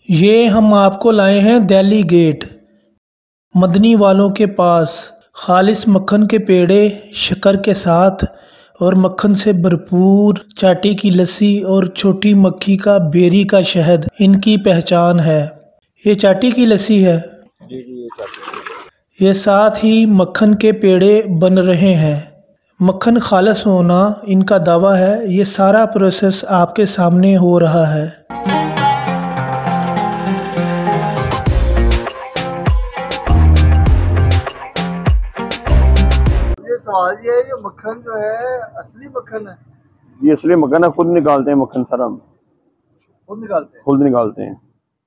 ये हम आपको लाए हैं दिल्ली गेट मदनी वालों के पास। खालिस मक्खन के पेड़े शक्कर के साथ और मक्खन से भरपूर चाटी की लस्सी और छोटी मक्खी का बेरी का शहद इनकी पहचान है। ये चाटी की लस्सी है जी जी, ये चाटी। ये साथ ही मक्खन के पेड़े बन रहे हैं। मक्खन खालिस होना इनका दावा है। ये सारा प्रोसेस आपके सामने हो रहा है। सवाल ये है, ये मक्खन जो है असली मक्खन है? ये असली मक्खन है, खुद निकालते हैं मक्खन सर, हम खुद निकालते हैं,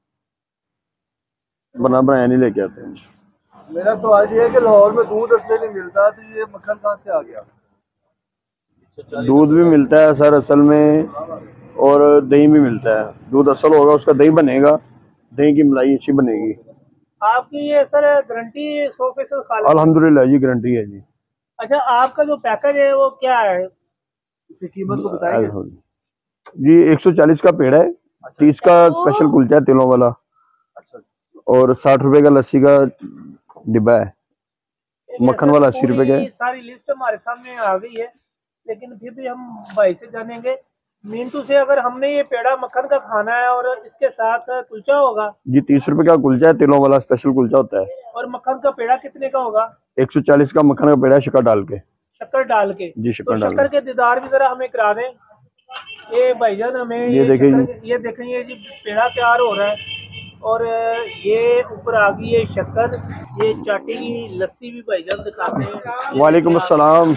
बना बनाया नहीं लेके आते हैं। मेरा सवाल ये है कि लाहौर में दूध असली नहीं मिलता, तो ये मक्खन कहाँ से आ गया? दूध भी मिलता है सर असल में, और दही भी मिलता है। दूध असल होगा उसका दही बनेगा, दही की मलाई अच्छी बनेगी। आपकी ये सर गारंटी 100% खालिस? अल्हम्दुलिल्लाह जी, गारंटी है जी। अच्छा, आपका जो पैकेज है वो क्या है, इसकी कीमत को बताएंगे? जी 140 का पेड़ है, 30 का स्पेशल कुलचा है तिलों वाला, और 60 रुपए का लस्सी का डिब्बा है। मक्खन वाला 80 रुपए का है। सारी लिस्ट हमारे सामने आ गई है, लेकिन फिर भी हम भाई से जानेंगे। मिंटू से, अगर हमने ये पेड़ा मक्खन का खाना है और इसके साथ कुलचा होगा जी 30 रुपए का कुलचा है, तिलों वाला स्पेशल कुलचा होता है। और मक्खन का पेड़ा कितने का होगा? 140 का मक्खन का पेड़ा है, शक्कर डाल के। शक्कर डाल के? जी शक्कर तो डाल शक्कर के दीदार भी जरा हमें करा दें। ये भाईजान हमें ये देखें, ये देखें, ये जी पेड़ा तैयार हो रहा है और ये ऊपर आ गई है शक्कर। ये चाटी की लस्सी भी भाईजान दिखाते हैं। वालेकुम अस्सलाम।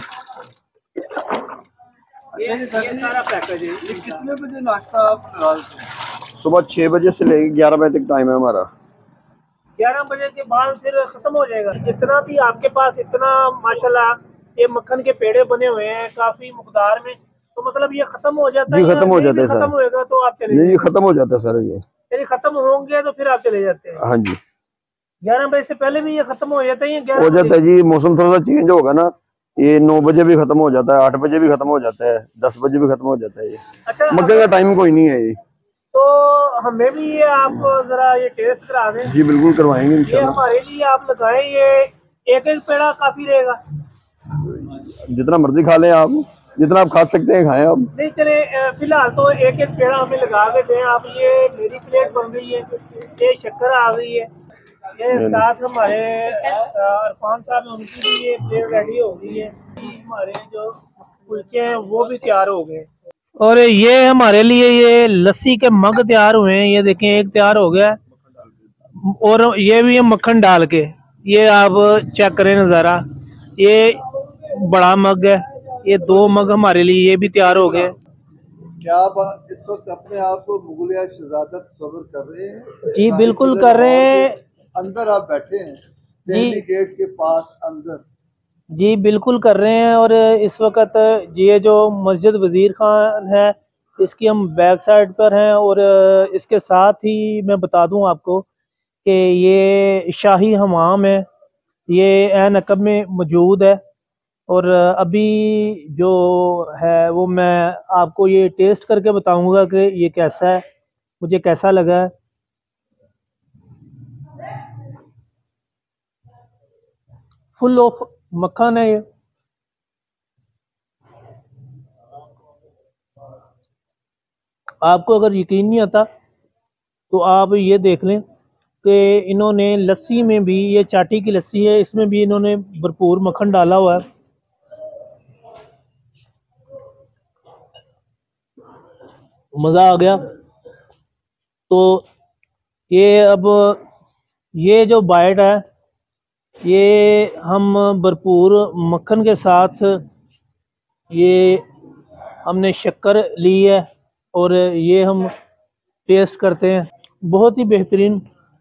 ये सारा पैकेज है। ये कितने बजे नाश्ता आप डालते हैं? सुबह 6 बजे से लेकर 11 बजे तक टाइम है हमारा। 11 बजे के बाद फिर खत्म हो जाएगा? जितना भी आपके पास इतना माशाल्लाह ये मक्खन के पेड़े बने हुए हैं काफी मकदार में, तो मतलब ये खत्म हो जाता है? जी खत्म हो जाता है सर। खत्म होएगा तो आप चले? नहीं, खत्म हो जाता है सर ये। यदि खत्म होंगे तो फिर आप चले जाते हैं? हाँ जी। 11 बजे से पहले भी ये खत्म हो जाता है? हो जाता है जी, मौसम थोड़ा सा चेंज होगा ना, ये 9 बजे भी खत्म हो जाता है, 8 बजे भी खत्म हो जाता है, 10 बजे भी खत्म हो जाता है। ये अच्छा, मक्के का टाइम कोई नहीं है ये। तो हमें भी ये आप जरा ये टेस्ट करा दें। जी बिल्कुल करवाएंगे ये इंशाल्लाह। हमारे लिए आप लगाएं। ये एक एक पेड़ा काफी रहेगा? जितना मर्जी खा लें आप, जितना आप खा सकते हैं खाएं आप। नहीं चले, फिलहाल तो एक एक पेड़ा हमें लगा के दें आप। ये मेरी प्लेट बन गई है, ये शक्कर आ गई है, ये साथ हमारे अरफान साहब उनकी भी ये प्लेट रेडी हो गई है। हमारे जो कुलचे हैं वो भी तैयार हो गए, और ये हमारे लिए ये लस्सी के मग तैयार हुए हैं। ये देखें, एक तैयार हो गया और ये भी है मक्खन डाल के। ये आप चेक करें नज़ारा, ये बड़ा मग है, ये 2 मग हमारे लिए ये भी तैयार हो गए। क्या आप इस वक्त अपने आप को मुगलिया शहजादा तस्वर कर रहे हैं? जी बिल्कुल कर रहे हैं। अंदर आप बैठे हैं दिल्ली गेट के पास अंदर? जी बिल्कुल कर रहे हैं। और इस वक्त ये जो मस्जिद वजीर खान है, इसकी हम बैक साइड पर हैं। और इसके साथ ही मैं बता दूं आपको कि ये शाही हमाम है, ये ऐन अकब में मौजूद है। और अभी जो है वो मैं आपको ये टेस्ट करके बताऊंगा कि ये कैसा है, मुझे कैसा लगा है। फुल ऑफ मक्खन है ये। आपको अगर यकीन नहीं आता तो आप ये देख लें कि इन्होंने लस्सी में भी, ये चाटी की लस्सी है, इसमें भी इन्होंने भरपूर मक्खन डाला हुआ है। मज़ा आ गया। तो ये अब ये जो बाइट है, ये हम भरपूर मक्खन के साथ ये हमने शक्कर ली है और ये हम टेस्ट करते हैं। बहुत ही बेहतरीन,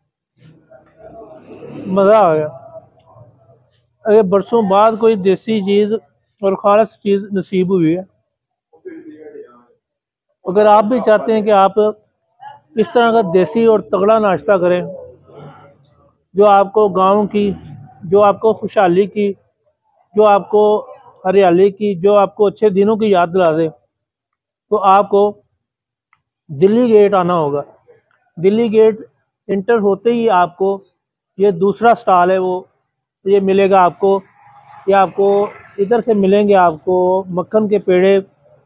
मज़ा आ गया। अरे बरसों बाद कोई देसी चीज़ और खास चीज़ नसीब हुई है। अगर आप भी चाहते हैं कि आप इस तरह का देसी और तगड़ा नाश्ता करें जो आपको गांव की, जो आपको खुशहाली की, जो आपको हरियाली की, जो आपको अच्छे दिनों की याद दिला दे, तो आपको दिल्ली गेट आना होगा। दिल्ली गेट इंटर होते ही आपको ये दूसरा स्टॉल है वो ये मिलेगा आपको। ये आपको इधर से मिलेंगे आपको मक्खन के पेड़े,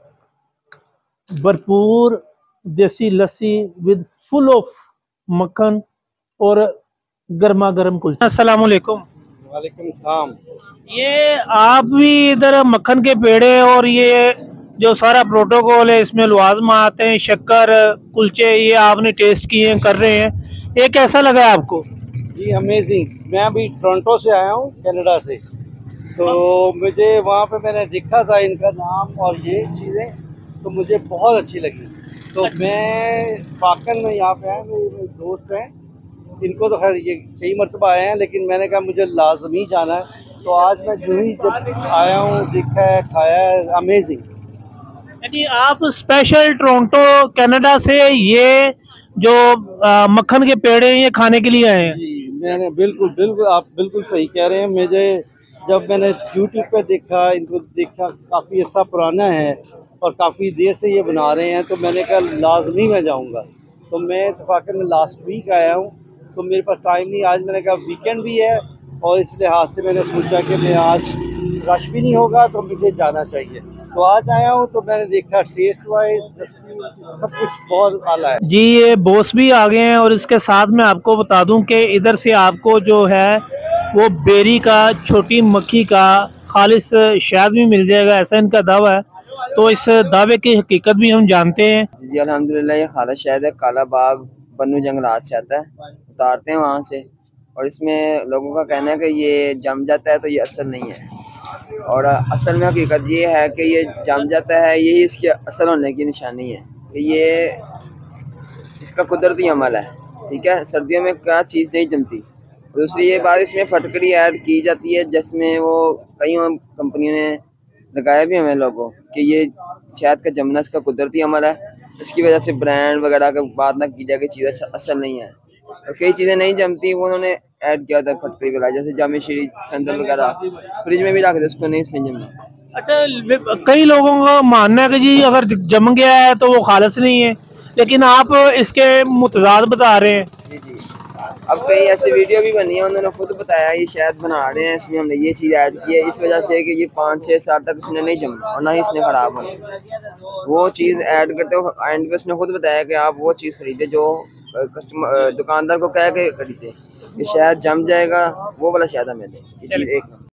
भरपूर देसी लस्सी विद फुल ऑफ मक्खन और गर्मा गर्म कुल्चा। अस्सलाम वालेकुम। वालेकुम सलाम। ये आप भी इधर मक्खन के पेड़े और ये जो सारा प्रोटोकॉल है इसमें लवाजमा आते हैं, शक्कर, कुलचे, ये आपने टेस्ट किए हैं, कर रहे हैं, ये कैसा लगा आपको? जी अमेजिंग। मैं अभी टोरंटो से आया हूँ, कनाडा से। तो मुझे वहाँ पे मैंने देखा था इनका नाम और ये चीज़ें, तो मुझे बहुत अच्छी लगी। तो मैं वाकई में यहाँ पे आया, मेरे दोस्त हैं, इनको तो खैर ये कई मरतबा आए हैं, लेकिन मैंने कहा मुझे लाजमी जाना है। तो आज मैं जो ही जब आया हूँ, देखा है, खाया है, अमेजिंग। यानी आप स्पेशल टोरंटो कनाडा से ये जो मक्खन के पेड़े ये खाने के लिए आए हैं? जी मैंने बिल्कुल बिल्कुल, आप बिल्कुल सही कह रहे हैं। मुझे जब मैंने यूट्यूब पे देखा, इनको देखा, काफ़ी अर्सा पुराना है और काफ़ी देर से ये बना रहे हैं, तो मैंने कहा लाजमी मैं जाऊंगा। तो मैं इत्तेफाकन में लास्ट वीक आया हूँ, तो मेरे पास टाइम नहीं, आज मैंने कहा वीकेंड भी है और इस लिहाज से मैंने सोचा कि मैं आज रश भी नहीं होगा तो मुझे जाना चाहिए। तो आज आया हूँ, तो मैंने देखा टेस्ट वाइज सब कुछ बहुत आला है। जी ये बॉस भी आ गए हैं और इसके साथ मैं आपको बता दूं कि इधर से आपको जो है वो बेरी का, छोटी मक्खी का खालिस शहद भी मिल जाएगा, ऐसा इनका दावा है। तो इस दावे की हकीकत भी हम जानते हैं। जी अल्हम्दुलिल्लाह, ये खालिस शहद है, काला बाग बन्नू जंगलात से आता है, उतारते हैं वहाँ से। और इसमें लोगों का कहना है कि ये जम जाता है, तो ये असल नहीं है। और असल में हकीकत ये है कि ये जम जाता है, यही इसकी असल होने की निशानी है कि ये इसका कुदरती अमल है। ठीक है, सर्दियों में क्या चीज़ नहीं जमती। दूसरी ये बात, इसमें फटकड़ी ऐड की जाती है, जिसमें वो कई कंपनियों ने लगाया भी हमें लोगों कि ये शहद का जमना इसका कुदरती अमल है, इसकी वजह से ब्रांड वगैरह का बात ना की जाए कि चीज़ असल नहीं है। और कई चीज़ें नहीं जमती, वो उन्होंने ऐड किया था फटकड़ी वगैरह, जैसे जामे शीरी, संदल वगैरह फ्रिज में भी रख दे, उसको नहीं इसने जमना। अच्छा, कई लोगों का मानना है कि जी अगर जम गया है तो वो खालिस नहीं है, लेकिन आप इसके मुतजाद बता रहे हैं। जी जी, अब कई ऐसी वीडियो भी बनी है, उन्होंने खुद बताया ये शायद बना रहे हैं, इसमें हमने ये चीज़ ऐड की है, इस वजह से कि ये 5-6 साल तक इसने नहीं जमा और ना ही इसने ख़राब होना। वो चीज़ ऐड करते हो एंड पे उसने खुद बताया कि आप वो चीज़ खरीदे जो कस्टमर दुकानदार को कह के खरीदे, ये शायद जम जाएगा, वो वाला शायद हमें दे। ये चीज़ एक